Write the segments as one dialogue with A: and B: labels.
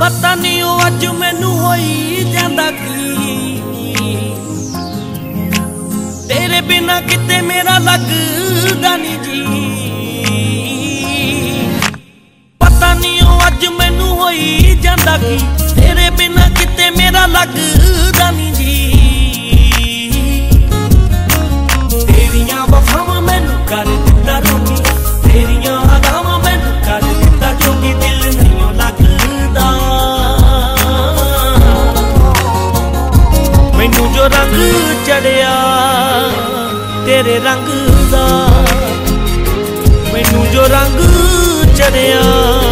A: पता नहीं ओ अज मैनू होई जांदा की, तेरे बिना किते मेरा लगदा नहीं जी। पता नहीं ओ अज मैनू होई जांदा की, तेरे बिना किते मेरा लगदा नहीं जी। तेरियां वफावां मैनू कर दित्ता रोगी, तेरियां अदावां मैनू कर दित्ता जोगी, दिल नहीं लगदा मैनू जो रंग चढ़िया तेरे रंग दा, मैनू जो रंग चढ़िया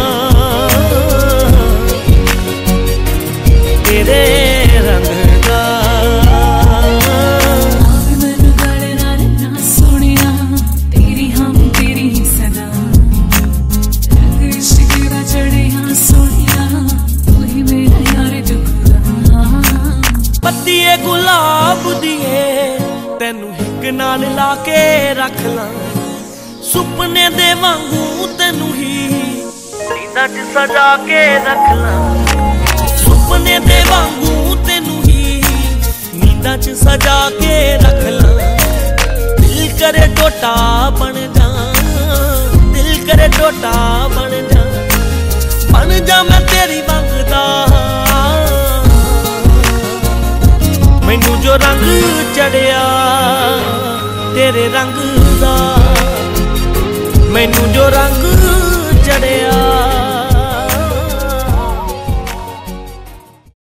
A: तेरे रंग दा।
B: मैनू गले नाल ना सोनिया, तेरी हम तेरी सदा, रंग इश्क दा चढ़िया सोनिया, तू ही मेरा यार जुगदा।
A: पत्तिए गुलाब दिए तेनू हिक नाल ला के रख ला, सुपने दे वांगू तेनू ही नींदां च सजा के रख ला, सुपने दे वांगू तेनू ही नींदां च सजा के रख ला। दिल करे टोटा बन जा, दिल करे टोटा बन जा मैं तेरी मंगदा। मैनू जो रंग चढ़िया तेरे रंग दा, मैनू जो रंग चढ़िया